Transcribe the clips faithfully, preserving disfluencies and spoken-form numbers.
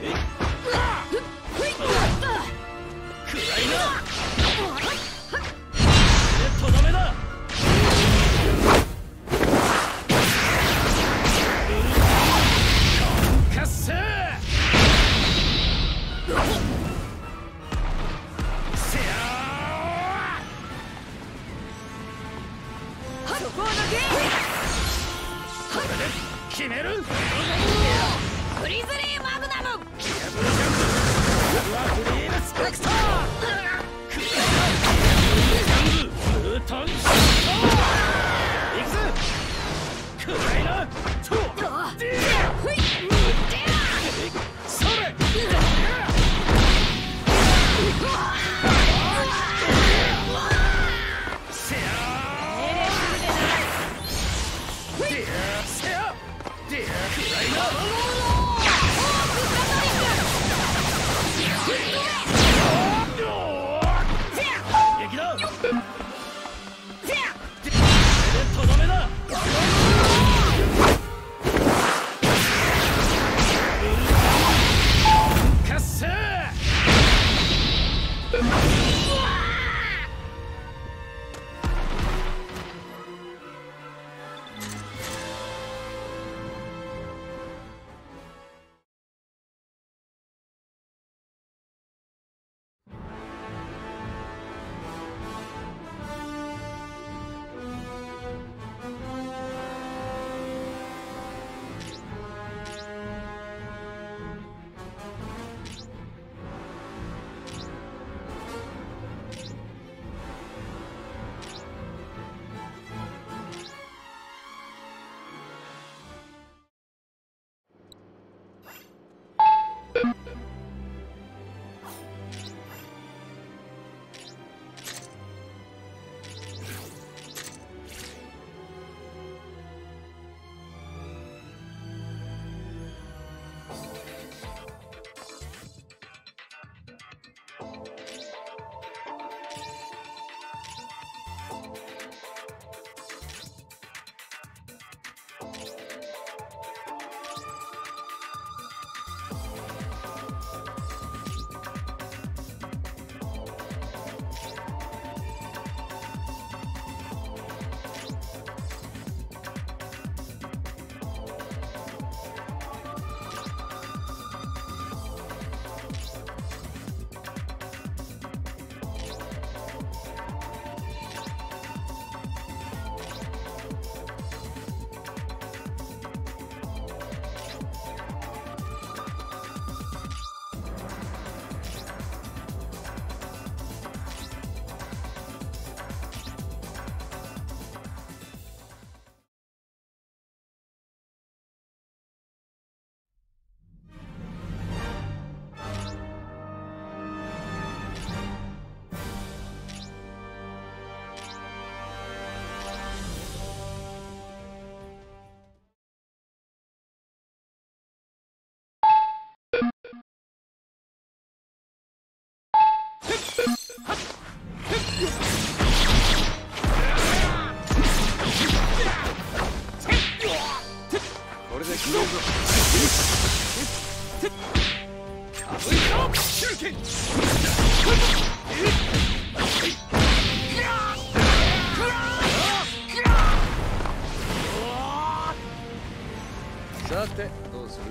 さてどうする？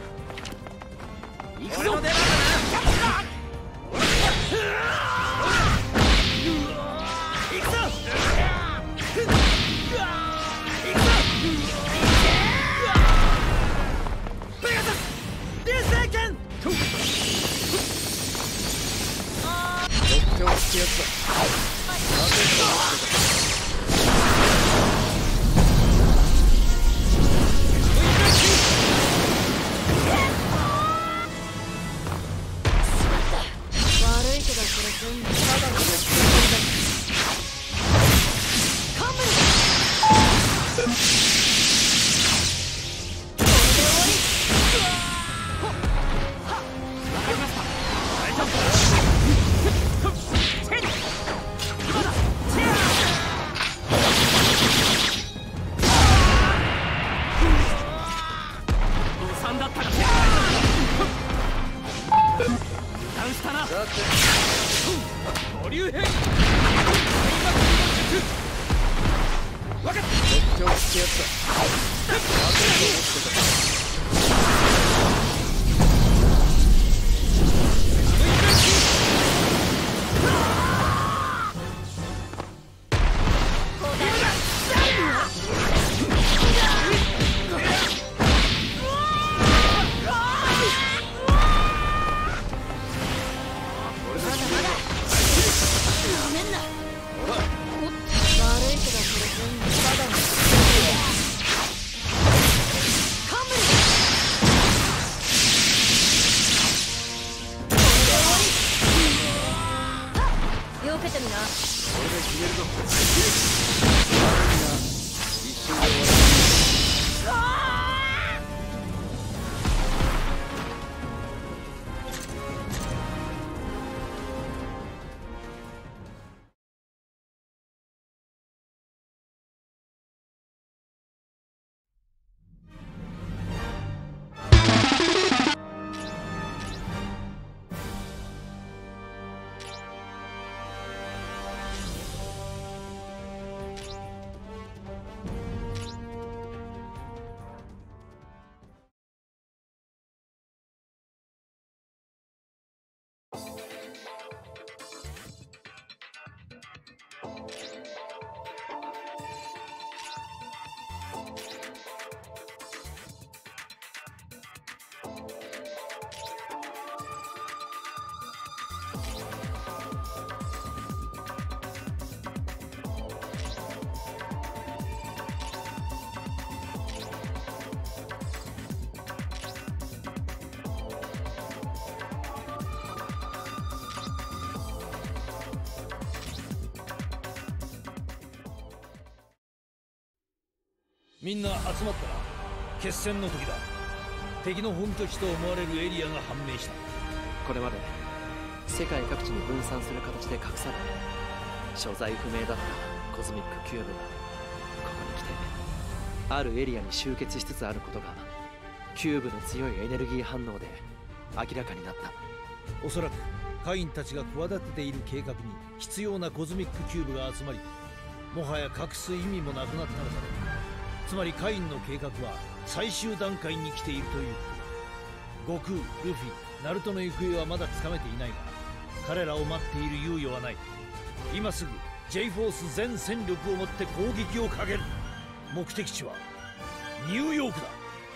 行くぞ！俺の出番だな！行くぞ！行くぞ！ペガサス！流星剣！とっておきやつだ。なぜかダウンしたな。 さて五竜兵。分かった。 取っておきやった。当てると思ってた。 みんな集まったな。決戦の時だ。敵の本拠地と思われるエリアが判明した。 これまで世界各地に分散する形で隠され所在不明だったコズミックキューブがここに来てあるエリアに集結しつつあることがキューブの強いエネルギー反応で明らかになった。 おそらくカインたちが企てている計画に必要なコズミックキューブが集まり、もはや隠す意味もなくなったのだろう。つまりカインの計画は最終段階に来ているということだ。悟空、ルフィ、ナルトの行方はまだつかめていないが、彼らを待っている猶予はない。今すぐ J フォース全戦力をもって攻撃をかける。目的地はニューヨークだ。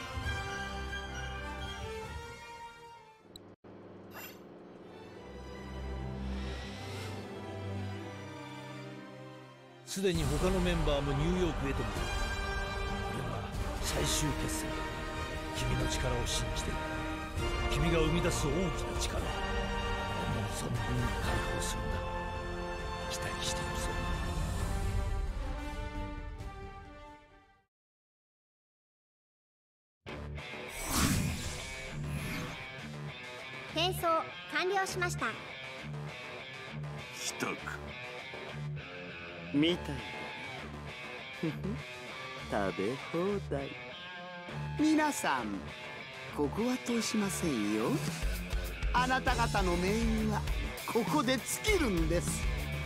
すでに他のメンバーもニューヨークへと向かう。最終決戦、君の力を信じている。君が生み出す大きな力、思う存分解放するんだ。期待しているぞ。 転送完了しました。 ひとくみたいだ。食べ放題。皆さん、ここは通しませんよ。あなた方の命運はここで尽きるんです。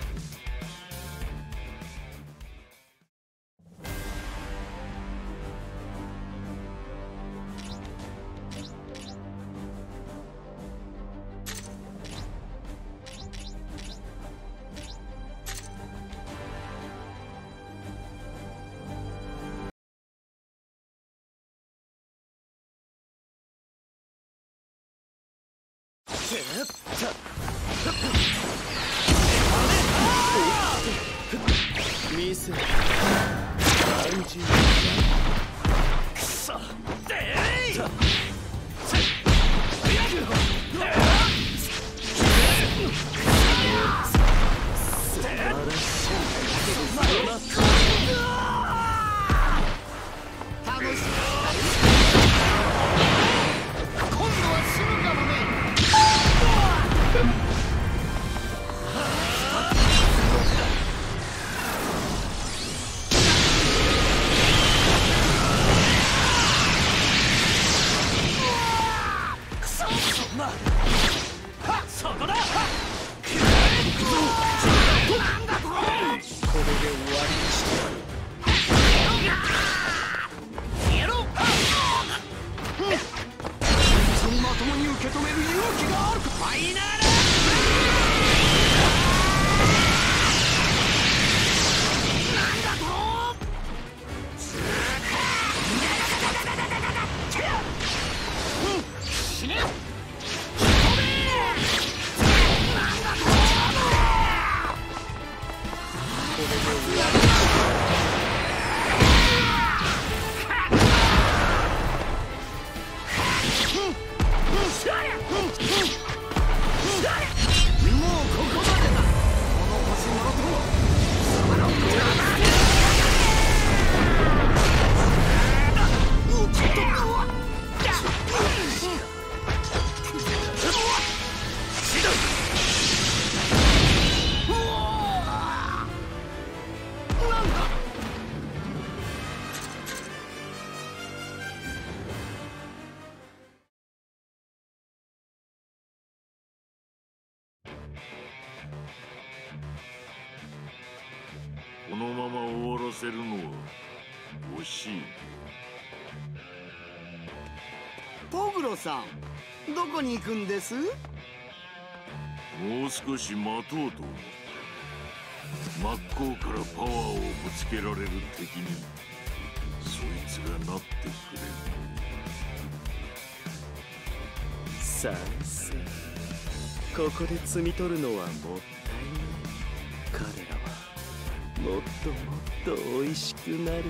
ミスアンジーくそでいそこだ。 これで終わりにしてやる。 そのまともに受け止める勇気があるか。ファイナルこのまま終わらせるのは惜しい。 トグロさん、どこに行くんです？ もう少し待とうと思う。真っ向からパワーをぶつけられる敵にそいつがなってくれる。 さすがここで摘み取るのはもったいない。彼らはもっともっと美味しくなる。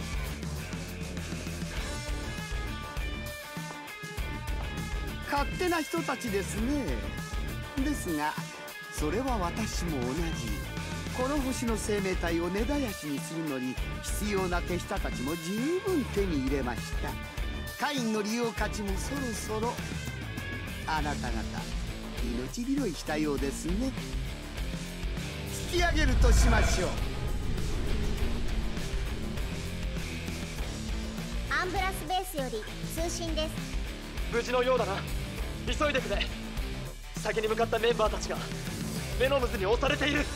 勝手な人たちですね。ですがそれは私も同じ。この星の生命体を根絶やしにするのに必要な手下たちも十分手に入れました。カインの利用価値もそろそろ。あなた方命拾いしたようですね。引き上げるとしましょう。 アンブラスベースより通信です。 無事のようだな。急いでくれ。先に向かったメンバーたちがメノムズに押されている。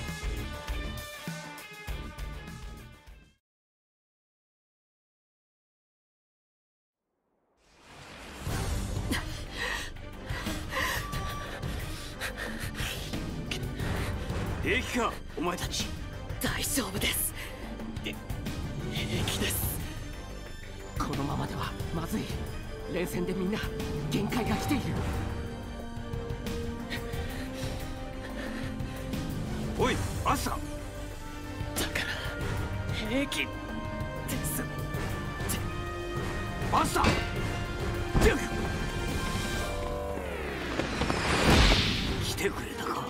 平気かお前たち。 大丈夫です。平気です。このままではまずい。連戦でみんな限界が来ている。 おいアスラ。 だから平気です。 アスラ来てくれたか。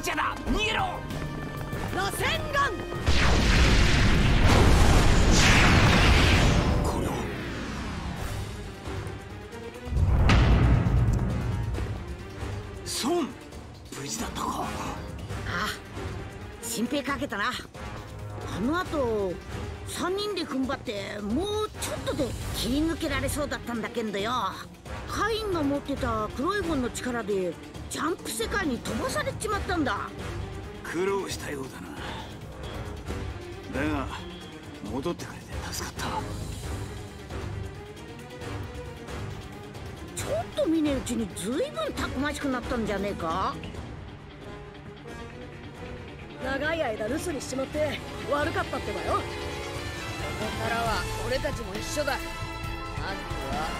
チャーだ。逃げろ。螺旋丸。 これは孫、無事だったか。 ああ、心配かけたな。あの後さんにんで踏ん張ってもうちょっとで切り抜けられそうだったんだけどよ。カインが持ってた黒い本の力でジャンプ世界に飛ばされちまったんだ。 苦労したようだな。だが戻ってくれて助かった。 ちょっと見ねえうちにずいぶんたくましくなったんじゃねえか。 長い間留守にしちまって悪かったってばよ。ここからは俺たちも一緒だ。まずは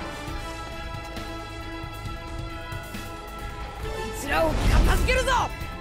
こいつらを片付けるぞ。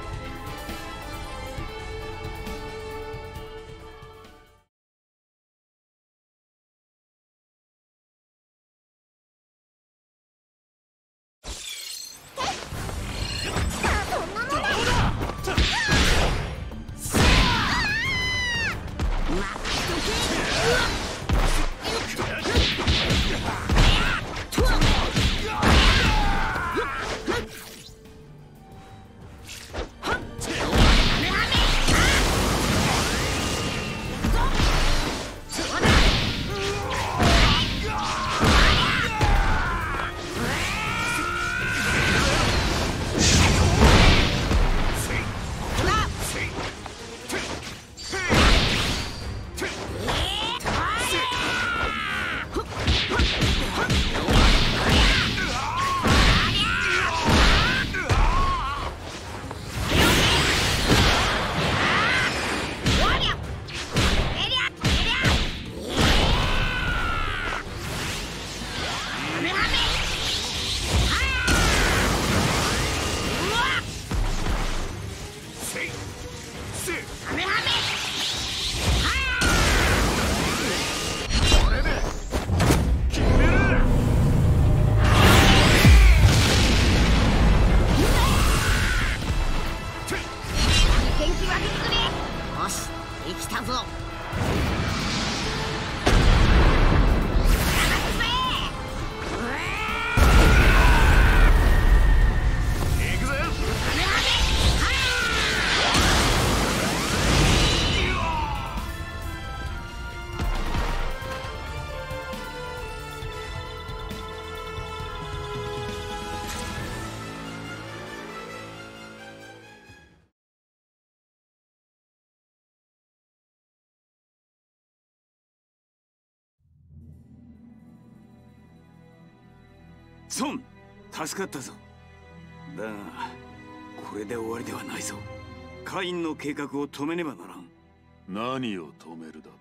孫、助かったぞ。だがこれで終わりではないぞ。カインの計画を止めねばならん。 何を止めるだと？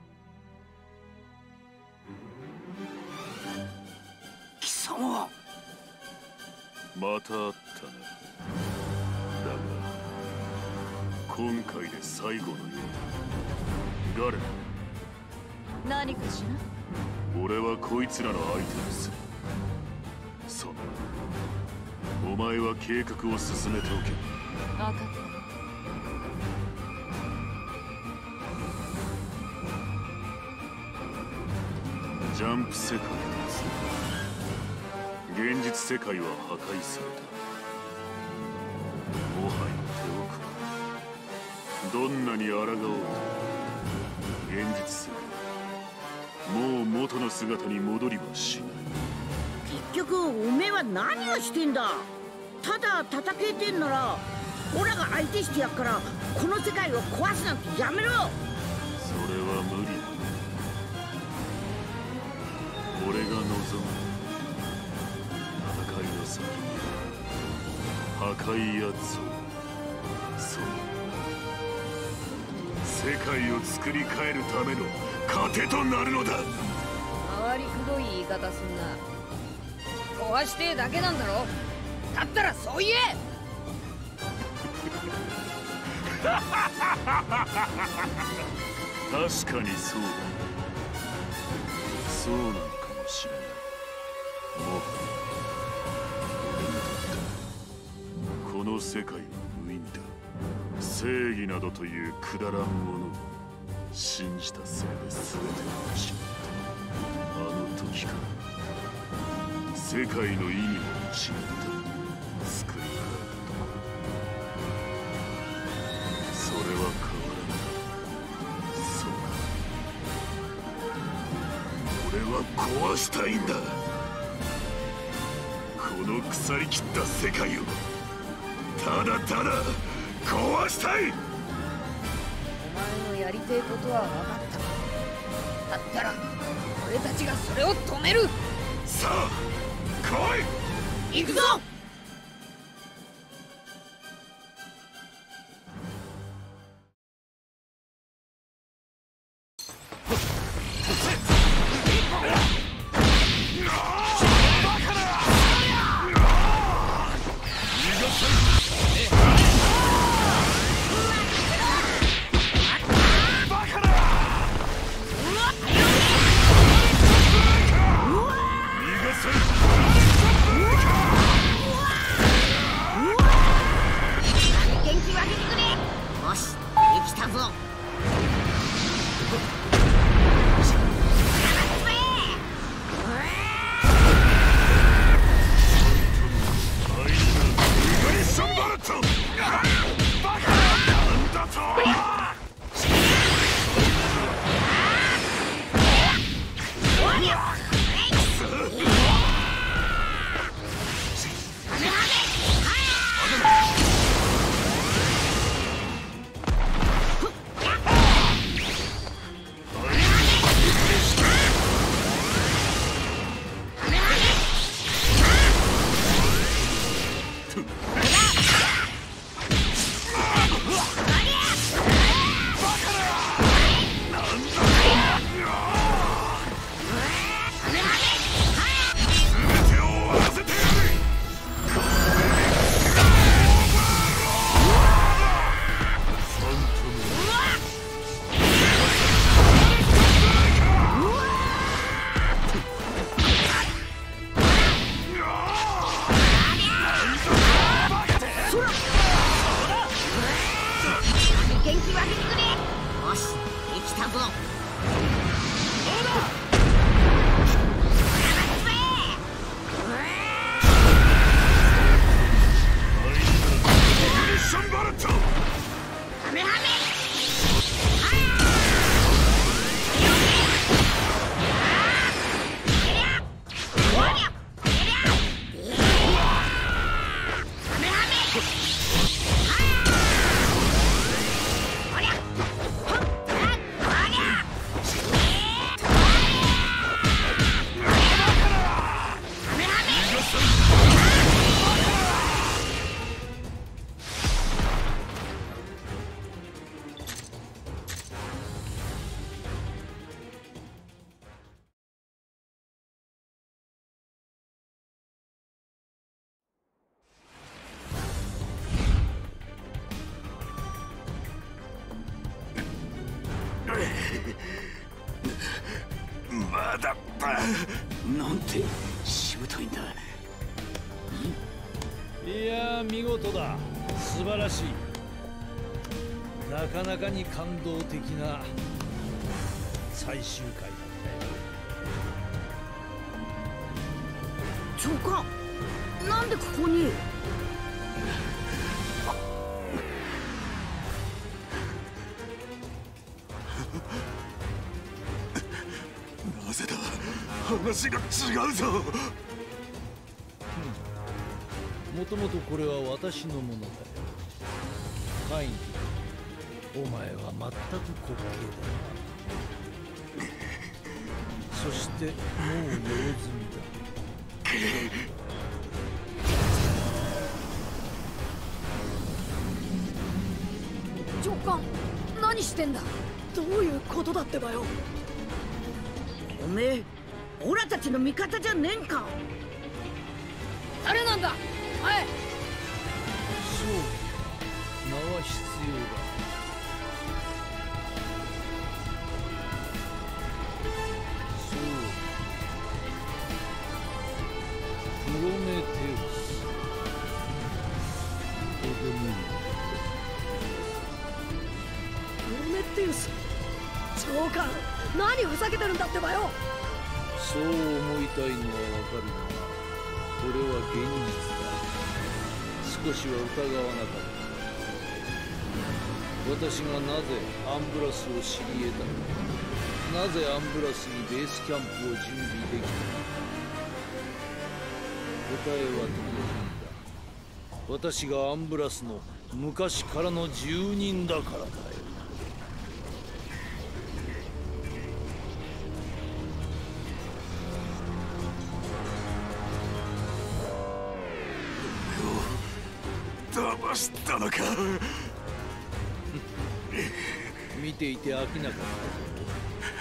貴様、 また会ったな。だが今回で最後のようだ。ガレナ、 何かしら。 俺はこいつらの相手でする。そう、お前は計画を進めておけ。 分かった。 ジャンプ世界ですね。現実世界は破壊された。もはや手遅れ。どんなに抗おうと現実世界もう元の姿に戻りはしない。 結局おめえは何をしてんだ。ただ叩けてんならオラが相手してやっからこの世界を壊すなんてやめろ。 それは無理だ。俺が望む戦いの先に破壊や憎悪、その世界を作り変えるための糧となるのだ。 回りくどい言い方すんな。壊してえだけなんだろ。だったらそう言え。 確かにそうだ。そうなのかもしれない。もはや俺にとってこの世界は無意味だ。 正義などというくだらんものを信じたせいで全てを失ったあの時から世界の意味も違った救いがあったそれは変わらないそうか俺は壊したいんだこの腐りきった世界をただただ壊したい。 お前のやりてえことは分かっただったら俺たちがそれを止める。 さあ来い行くぞ。 まだなんてしぶといんだ。 いや見事だ。素晴らしい。なかなかに感動的な最終回だったよ。 長官、なんでここに？ なぜだ、話が違うぞ。 もともとこれは私のものだよ。カイン、お前は全く滑稽だな。そしてもう用済みだ。 長官、何してんだ。どういうことだってばよ。 おめえ、オラたちの味方じゃねえんか。 誰なんだ、お前。 そう、名は必要だ。そう、プロメテウス。とてもいい。 ウス。長官、何ふざけてるんだってばよ。 そう思いたいのはわかるが、これは現実だ。少しは疑わなかった。私がなぜアンブラスを知り得たのか、なぜアンブラスにベースキャンプを準備できたのか。答えは単純だ。私がアンブラスの昔からの住人だからだよ。 騙したのか。 見ていて飽きなかった。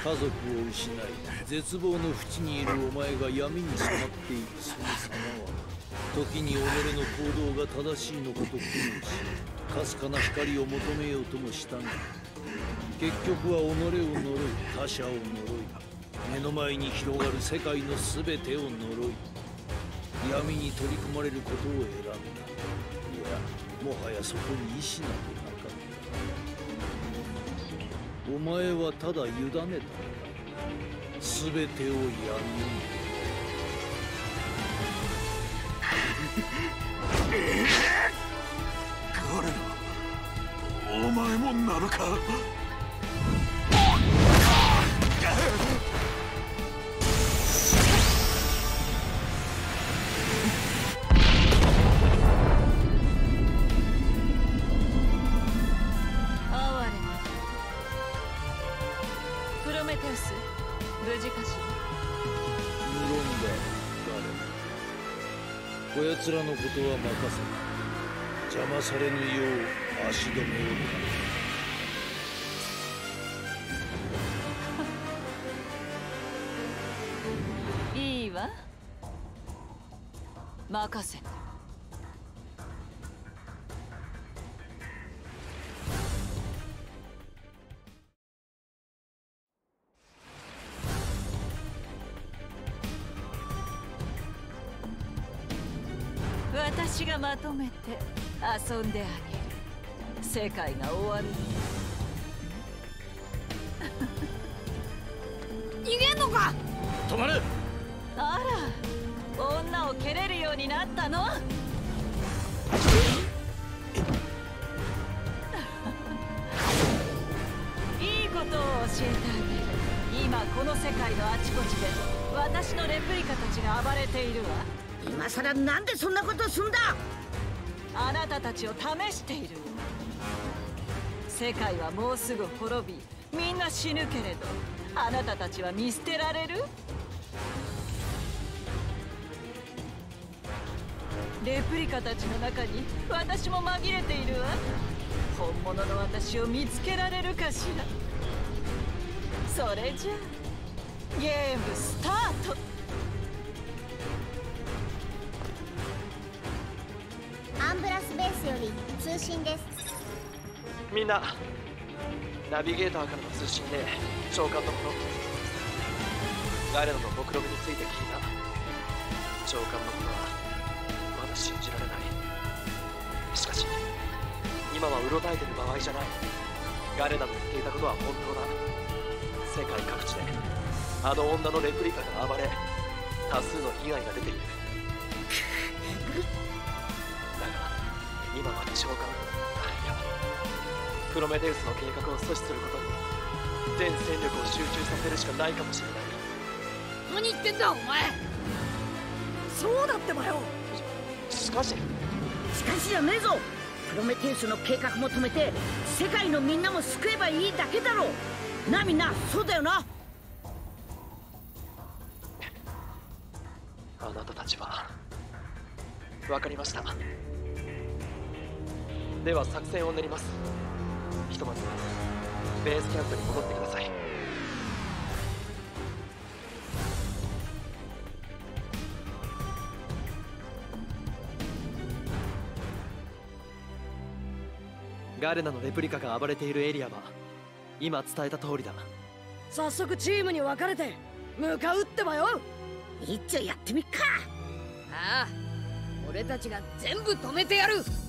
家族を失い絶望の淵にいるお前が闇に染まっていくその様は、時に己の行動が正しいのかと苦悩し、かすかな光を求めようともしたが、結局は己を呪い、他者を呪い、目の前に広がる世界の全てを呪い、闇に取り込まれることを選んだ。いや、もはやそこに意志などなかった。お前はただ委ねたのだ。全てを闇に。 彼ら、お前もなのか。 こやつらのことは任せ、邪魔されぬよう足止めを頼む。いいわ、任せて。私がまとめて遊んであげる。世界が終わる。 逃げんのか。 止まれ。 あら、女を蹴れるようになったの。いいことを教えてあげる。今この世界のあちこちで私のレプリカたちが暴れているわ。 今さらなんでそんなことすんだ。 あなたたちを試している。世界はもうすぐ滅び、みんな死ぬけれど、あなたたちは見捨てられる？レプリカたちの中に私も紛れているわ。本物の私を見つけられるかしら。それじゃあゲームスタート。 アンブラスベースより通信です。 みんな、ナビゲーターからの通信で長官のこと、ガレナの目論見について聞いた。長官のことはまだ信じられない。しかし今はうろたえてる場合じゃない。ガレナの言っていたことは本当だ。世界各地であの女のレプリカが暴れ、多数の被害が出ている。だが今は長官、いやプロメテウスの計画を阻止することに全戦力を集中させるしかないかもしれない。 何言ってんだお前。そうだってばよ。 し, しかししかしじゃねえぞ。プロメテウスの計画も止めて世界のみんなも救えばいいだけだろう。なあみんな、そうだよな。 あなたたちは分かりました。では作戦を練ります。ひとまずベースキャンプに戻ってください。ガレナのレプリカが暴れているエリアは今伝えた通りだ。 早速チームに分かれて向かうってばよ。 いっちょやってみっか。 ああ、俺たちが全部止めてやる。